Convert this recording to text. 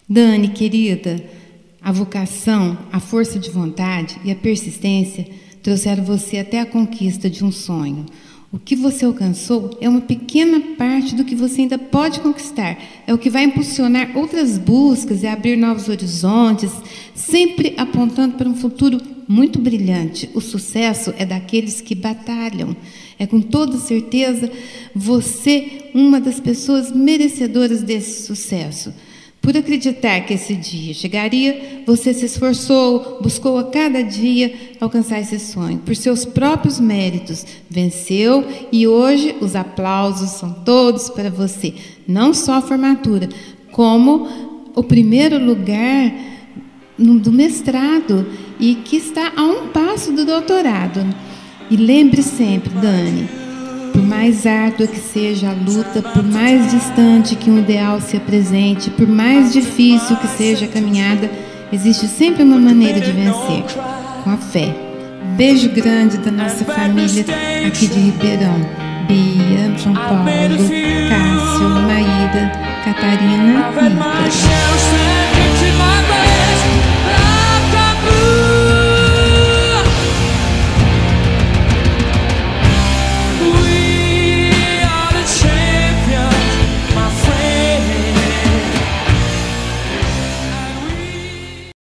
Dani, querida, a vocação, a força de vontade e a persistência trouxeram você até a conquista de um sonho. O que você alcançou é uma pequena parte do que você ainda pode conquistar. É o que vai impulsionar outras buscas e abrir novos horizontes, sempre apontando para um futuro muito brilhante. O sucesso é daqueles que batalham. É com toda certeza você uma das pessoas merecedoras desse sucesso. Por acreditar que esse dia chegaria, você se esforçou, buscou a cada dia alcançar esse sonho. Por seus próprios méritos, venceu e hoje os aplausos são todos para você. Não só a formatura, como o primeiro lugar do mestrado e que está a um passo do doutorado. E lembre sempre, Dani, por mais árdua que seja a luta, por mais distante que um ideal se apresente, por mais difícil que seja a caminhada, existe sempre uma maneira de vencer, com a fé. Beijo grande da nossa família aqui de Ribeirão. Bia, João Paulo, Cássio, Maída, Catarina e Rita.